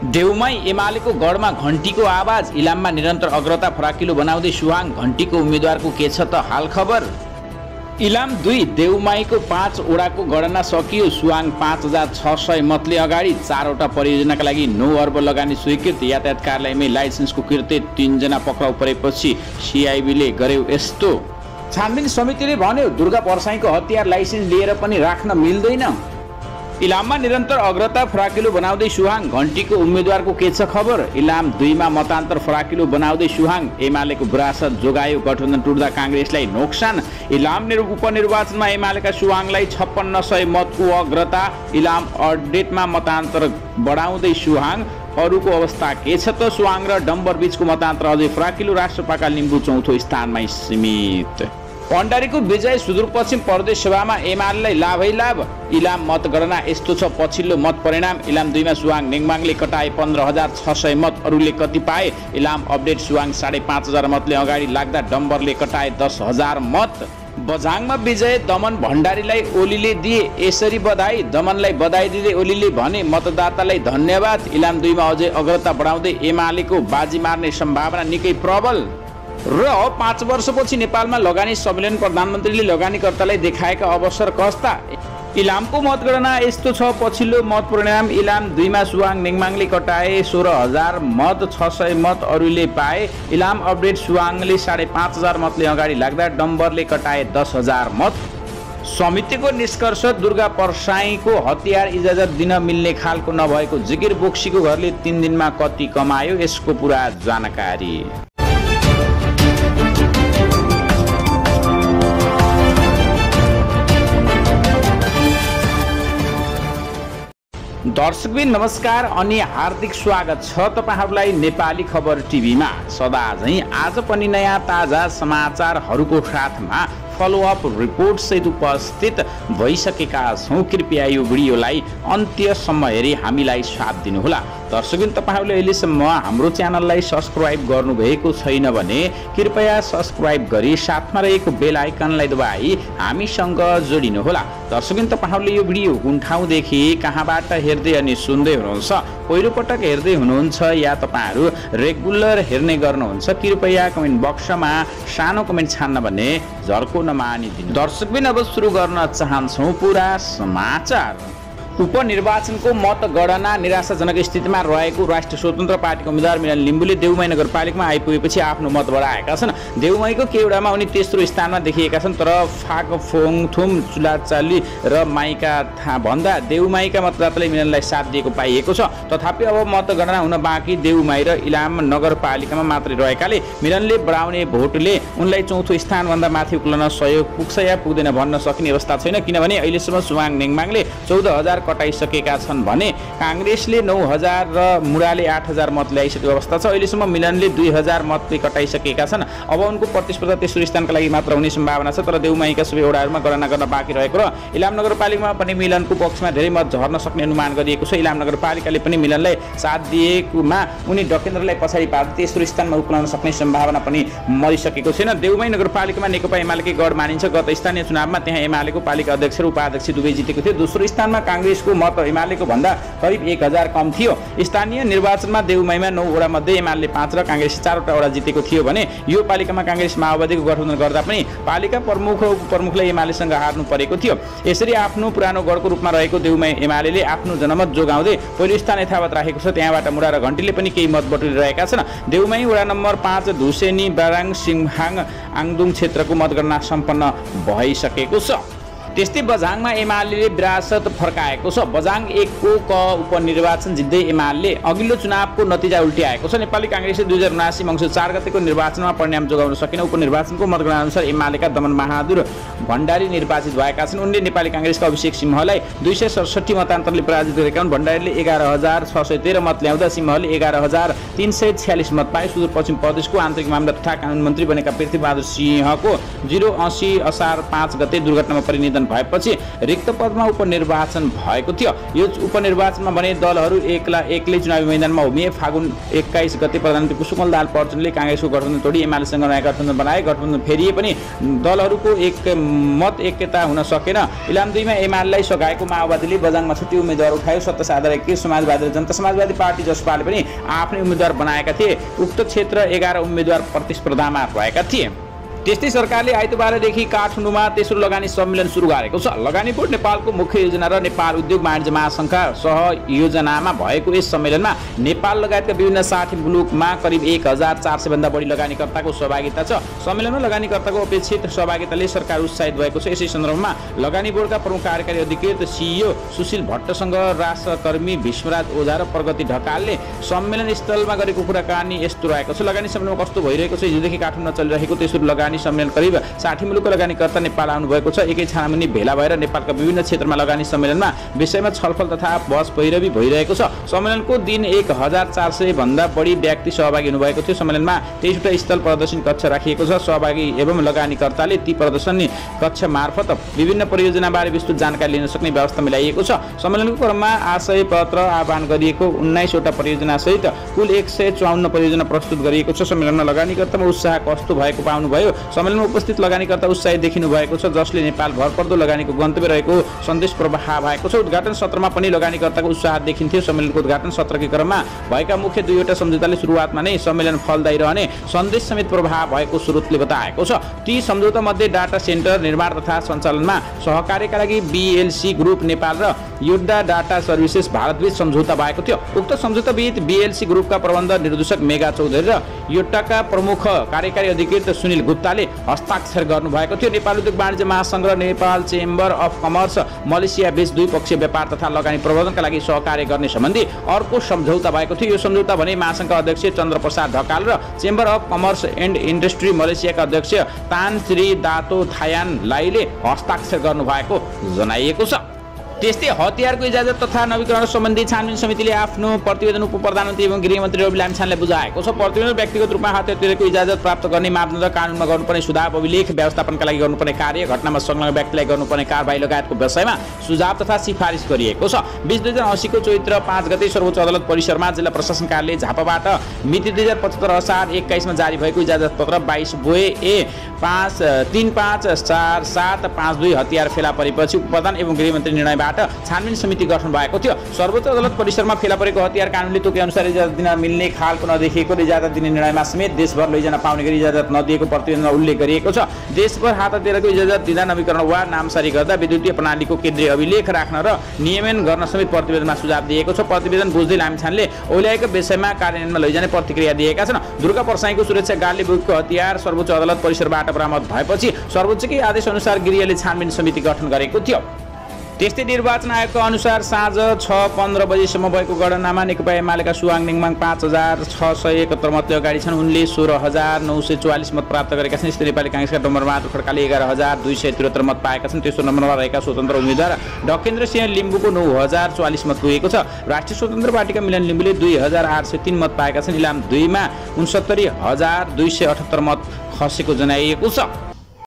देउमाई एमालेको गढमा घण्टीको आवाज, इलाममा निरन्तर अग्रता फराकिलो बनाउँदै सुहाङ घण्टीको उम्मेदवारको के छ त हाल खबर। इलाम 2 देउमाईको 5 वडाको गणना सकियो। सुहाङ 5600 मतले अगाडि। 4 वटा परियोजनाका लागि 9 अर्ब लगानी स्वीकृत। यातायात कार्यालयमै लाइसेन्सको किर्ते 3 जना पक्राउ परेपछि सिआइबीले गर्यो यस्तो। छानबिन समितिले भन्यो दुर्गा परसाईको हतियार लाइसेन्स लिएर पनि राख्न मिल्दैन। इलाममा निरन्तर अग्रता फराकिलो बनाउँदै सुहाङ घण्टीको उम्मेदवारको के छ खबर। इलाम 2 मा मतान्तर फराकिलो बनाउँदै सुहाङ। एमालेको विरासत जोगायो, गठबन्धन टुट्दा काङ्ग्रेसलाई नोक्सान। इलाम उपनिर्वाचनमा एमालेका सुहाङलाई 5600 मतको अग्रता। इलाम अपडेटमा मतान्तर बढाउँदै सुहाङ। अरूको अवस्था के छ त। सुहाङ र डम्बर बीचको मतान्तर अझै फराकिलो। राष्ट्रपाका लिम्बू चौथो स्थानमा सीमित। भण्डारीको विजय सुदूरपश्चिम प्रदेश सभामा एमालेलाई लाभै लाभ। इलाम मतगणना यस्तो छ पछिल्लो मत परिणाम। इलाम 2 मा सुहाङ नेङमाङले कटाए 15600 मत। अरूले कति पाए। इलाम अपडेट सुहाङ 5500 मतले अगाडि लाग्दा डम्बरले कटाए 10000 मत। बझाङमा विजय दमन भण्डारीलाई ओलीले दिए यसरी बधाई। दमनलाई बधाई दिँदै ओलीले भने मतदातालाई धन्यवाद। इलाम 2 मा अझै अग्रता बढाउँदै एमालेको बाजी मार्ने सम्भावना निकै प्रबल। र 5 वर्षपछि नेपालमा लगानी सम्मेलन, प्रधानमन्त्रीले लगानीकर्तालाई देखाएका अवसर कस्ता। इलामको मतगणना यस्तो छ पछिल्लो मत परिणाम। इलाम 2 मा सुहाङ नेङमाङले कटाए 16000 मत, 600 मत अरूले पाए। इलाम अपडेट सुहाङले 5500 मतले अगाडि लाग्दा डम्बरले कटाए 10000 मत। समितिको निष्कर्ष दुर्गा परसाईको हतियार इजाजत दिन मिल्ने खालको नभएको। जिगिर बोक्सीको घरले 3 दिनमा कति कमायो, यसको पुरा जानकारी। दर्शकबिन नमस्कार अनि हार्दिक स्वागत छ तपाईहरुलाई नेपाली खबर टिभीमा। सदा झैं आज पनि नयाँ ताजा समाचारहरूको साथमा फलोअप रिपोर्ट सहित उपस्थित भइसकेका छौं। कृपया यो भिडियोलाई अन्त्यसम्म हेरी हामीलाई साथ दिनुहोला। दर्शकबिन तपाईहरुले अहिलेसम्म हाम्रो च्यानललाई सब्स्क्राइब गर्नुभएको छैन भने कृपया सब्स्क्राइब गरी साथमा रहेको बेल आइकनलाई दबाई हामीसँग जोडिनुहोला। दर्शकबिन तपाईहरुले यो भिडियो कुन ठाउँदेखि कहाँबाट हेर्दै अनि सुन्दै हुनुहुन्छ, पहिलो पटक हेर्दै हुनुहुन्छ या तपाईहरु रेगुलर हेर्ने गर्नुहुन्छ, कृपया कमेन्ट बक्समा सानो कमेन्ट छान्न भने झर्को नमानिदिनु। दर्शकबिन अब सुरु गर्न चाहन्छौं पुरा समाचार। उपनिर्वाचनको मतगणना निराशाजनक स्थितिमा रहेको राष्ट्रिय स्वतन्त्र पार्टीको उम्मेदवार मिलन लिम्बुले देउमाई नगरपालिकामा आइपुगेपछि आफ्नो मत बढाएका छन्। देउमाईको केवडामा उनी तेस्रो स्थानमा देखिएका छन्। तर फाकफोङथुम, चुलाचाली र माइका भन्दा देउमाईका मतदाताले मिलनलाई साथ दिएको पाइएको छ। तथापि अब मतगणना हुन बाँकी देउमाई र इलाम नगरपालिकामा मात्रै रहेकाले मिलनले बढाउने भोटले उनलाई चौथो स्थानभन्दा माथि उक्लन सहयोग पुग्छ या पुग्दैन भन्न सकिने अवस्था छैन। किनभने अहिलेसम्म सुहाङ नेङमाङले 14000 कटाइसकेका छन् भने काङ्ग्रेसले 9000 र मुडाले 8000 मत ल्याइसकेको अवस्था छ। अहिलेसम्म मिलनले 2000 मतले कटाइसकेका छन्। अब उनको प्रतिस्पर्धा तेस्रो स्थानका लागि मात्र हुने सम्भावना छ। तर देउमाईका सबै वडाहरूमा गणना गर्न बाँकी रहेको र इलाम नगरपालिकामा पनि मिलनको पक्षमा धेरै मत झर्न सक्ने अनुमान गरिएको छ। इलाम नगरपालिकाले पनि मिलनलाई साथ दिएकोमा उनी डकेन्द्रलाई पछाडि पार्दै तेस्रो स्थानमा उक्लन सक्ने सम्भावना पनि मरिसकेको छैन। देउमाई नगरपालिकामा नेकपा एमालेकै गढ मानिन्छ। गत स्थानीय चुनावमा त्यहाँ एमालेको पालिका अध्यक्ष र उपाध्यक्ष दुवै जितेको थियो। दोस्रो स्थानमा काङ्ग्रेसको मत एमालेको भन्दा करिब 1000 कम थियो। स्थानीय निर्वाचनमा देउमाईमा 9 वडा मध्ये एमाले 5 र काङ्ग्रेस 4 वटा वडा जितेको थियो भने यो पालिकामा काङ्ग्रेस माओवादीको गठबन्धन गर्दा पनि पालिका प्रमुख र उपप्रमुखलाई एमालेसँग हार्नु परेको थियो। यसरी आफ्नो पुरानो गढको रूपमा रहेको देउमाई एमालेले आफ्नो जनमत जोगाउँदै पहिलो स्थान यथावत राखेको छ। त्यहाँबाट मुडा र घण्टीले पनि केही मत बटुलिरहेका छन्। देउमाई वडा नम्बर 5 धुसेनी, बाराङ, सिङहाङ, आङदुङ क्षेत्रको मतगणना सम्पन्न भइसकेको छ। त्यस्तै बझाङमा एमाले विरासत फर्काएको छ। बझाङ 1 को उपनिर्वाचन जित्दै एमाले अघिल्लो चुनावको नतिजा उल्ट्याएको छ। नेपाली काङ्ग्रेसले 2079 मङ्सिर 4 गतेको निर्वाचनमा परिणाम जोगाउन सकेन। उपनिर्वाचनको मतगणना अनुसार एमालेका दमन बहादुर भण्डारी निर्वाचित भएका छन्। उनले नेपाली काङ्ग्रेसका अभिषेक सिंहलाई 267 मतान्तरले पराजित गरेका हुन्। भण्डारीले 11613 मत ल्याउँदा सिंहले 11346 मत पाए। सुदूरपश्चिम प्रदेशको आन्तरिक मामला तथा कानुन मन्त्री बनेका पृथ्वीबहादुर सिंहको 080 असार 5 गते दुर्घटनामा परिनिधन गठबन्धन भएपछि रिक्त पदमा उपनिर्वाचन भएको थियो। यो उपनिर्वाचनमा भने दलहरू एक्लै चुनावी मैदानमा उभिए। फागुन 21 गते प्रधानमन्त्री पुष्पकमल दाहाल प्रचण्डले कांग्रेसको गठबन्धन तोडी एमालेसँग नयाँ गठबन्धन बनाए। गठबन्धन फेरिए पनि दलहरूको एकता हुन सकेन। इलाम 2 मा एमालेलाई सघाएको माओवादीले बझाङमा छुट्टी उम्मेदवार उठायो। सत्ता आधार 21 समाजवादी र जनता समाजवादी पार्टी जसपाले पनि आफ्नै उम्मेदवार बनाएका थिए। उक्त क्षेत्र 11 उम्मेदवार प्रतिस्पर्धामा रहेका थिए। त्यस्तै सरकारले आइतबारदेखि काठमाडौँमा तेस्रो लगानी सम्मेलन सुरु गरेको छ। लगानी बोर्ड नेपालको मुख्य योजना र नेपाल उद्योग वाणिज्य महासङ्घका सहयोजनामा भएको यस सम्मेलनमा नेपाल लगायतका विभिन्न 60 मुलुकमा करिब 1400 भन्दा बढी लगानीकर्ताको सहभागिता छ। सम्मेलनमा लगानीकर्ताको अपेक्षित सहभागिताले सरकार उत्साहित भएको छ। यसै सन्दर्भमा लगानी बोर्डका प्रमुख कार्यकारी अधिकृत CEO सुशील भट्टसँग राष्ट्रकर्मी भीष्मराज ओझा र प्रगति ढकालले सम्मेलन स्थलमा गरेको कुराकानी यस्तो रहेको छ। लगानी सम्मेलनमा कस्तो भइरहेको छ? हिजोदेखि काठमाडौँमा चलिरहेको तेस्रो लगानी सम्मेलन करिब 60 मुलुकको लगानीकर्ता नेपाल आउनु भएको छ। एकै छानामुनि भेला भएर नेपालका विभिन्न क्षेत्रमा लगानी सम्मेलनमा विषयमा छलफल तथा बहस पैरवी भइरहेको छ। सम्मेलनको दिन 1400 भन्दा बढी व्यक्ति सहभागी हुनुभएको थियो। सम्मेलनमा 23वटा स्थल प्रदर्शनी कक्ष राखिएको छ। सहभागी एवं लगानीकर्ताले ती प्रदर्शनी कक्ष मार्फत विभिन्न परियोजनाबारे विस्तृत जानकारी लिन सक्ने व्यवस्था मिलाइएको छ। सम्मेलनको क्रममा आशय पत्र आह्वान गरिएको 19वटा परियोजना सहित कुल 154 परियोजना प्रस्तुत गरिएको छ। सम्मेलनमा लगानीकर्तामा उत्साह कस्तो भएको पाउनुभयो? सम्मेलनमा उपस्थित लगानीकर्ता उत्साहित देखिनु भएको छ, जसले नेपाल भरपर्दो लगानीको गन्तव्य रहेको सन्देश प्रवाह भएको छ। उद्घाटन सत्रमा पनि लगानीकर्ताको उत्साह देखिन्थ्यो। सम्मेलनको उद्घाटन सत्रकै क्रममा भएका मुख्य 2वटा सम्झौताले सुरुवातमा नै सम्मेलन फलदायी रहने सन्देश समेत प्रवाह भएको स्रोतले बताएको छ। ती सम्झौता मध्ये डाटा सेन्टर निर्माण तथा सञ्चालनमा सहकार्यका लागि BLC ग्रुप नेपाल र योद्धा डाटा सर्भिसेस भारतबीच सम्झौता भएको थियो। उक्त सम्झौताबीच BLC ग्रुपका प्रबन्ध निर्देशक मेगा चौधरी र योद्धाका प्रमुख कार्यकारी अधिकृत सुनिल गुप्ताले हस्ताक्षर गर्नुभएको थियो। नेपाल उद्योग वाणिज्य महासङ्घ र Nepal chamber of commerce Malaysia बीच द्विपक्षीय व्यापार तथा लगानी प्रवर्धनका लागि सहकार्य गर्ने सम्बन्धी अर्को सम्झौता भएको थियो। यो सम्झौता भने महासङ्घका अध्यक्ष चन्द्रप्रसाद ढकाल र chamber of commerce and industry मलेसियाका अध्यक्ष तान श्री दातो थायान लाईले हस्ताक्षर गर्नुभएको जनाइएको छ। त्यस्तै हतियारको इजाजत तथा नवीकरण सम्बन्धी छानबिन समितिले आफ्नो प्रतिवेदन उप प्रधानमन्त्री एवं गृहमन्त्री रवि लामिछानेलाई बुझाएको छ। प्रतिवेदन व्यक्तिगत रूपमा हतियारको इजाजत प्राप्त गर्ने मापदण्ड, कानुनमा गर्नुपर्ने सुधार, अभिलेख व्यवस्थापनका लागि गर्नुपर्ने कार्य, घटनामा संलग्न व्यक्तिलाई गर्नुपर्ने कारबाही लगायतको विषयमा सुझाव तथा सिफारिस गरिएको छ। 20/2080 को चैत्र 5 गते सर्वोच्च अदालत परिसरमा जिल्ला प्रशासन कार्यालय झापाबाट मिति 2075 असार 21 मा जारी भएको इजाजत पत्र 22 बोए ए 354752 हतियार फेला परेपछि उप प्रधान एवं गृहमन्त्री निर्णयबाट छानबिन समिति गठन भएको थियो। सर्वोच्च अदालत परिसरमा फेला परेको हतियार कानुनले तोके अनुसार इजाजत दिन मिल्ने खालको नदेखिएको इजाजत दिने निर्णयमा समेत देशभर लैजान पाउने गरी इजाजत नदिएको प्रतिवेदनमा उल्लेख गरिएको छ। देशभर हात हतियारको इजाजत दिँदा, नवीकरण वा नामसारी गर्दा विद्युतीय प्रणालीको केन्द्रीय अभिलेख राख्न र नियमन गर्न समेत प्रतिवेदनमा सुझाव दिएको छ। प्रतिवेदन बुझ्दै लामिछानेले ओल्याएको विषयमा कार्यान्वयनमा लैजाने प्रतिक्रिया दिएका छन्। दुर्गा पर्साईको सुरक्षा गार्डले बोकेको हतियार सर्वोच्च अदालत परिसरबाट बरामद भएपछि सर्वोच्चकै आदेश अनुसार गृहले छानबिन समिति गठन गरेको थियो। त्यस्तै निर्वाचन आयोगको अनुसार साँझ 6:15 बजेसम्म भएको गणनामा नेकपा एमालेका सुवाङ नेङमाङ 5671 मतले अगाडि छन्। उनले 16944 मत प्राप्त गरेका छन्। यस्तै नेपाली कांग्रेसका डम्बरबहादुर खड्काले 11273 मत पाएका छन्। तेस्रो नम्बरमा रहेका स्वतन्त्र उम्मेद्वार डकेन्द्र सिंह लिम्बुको 9044 मत पुगेको छ। राष्ट्रिय स्वतन्त्र पार्टीका मिलन लिम्बुले 2803 मत पाएका छन्। इलाम 2 मा 69278 मत खसेको जनाइएको छ।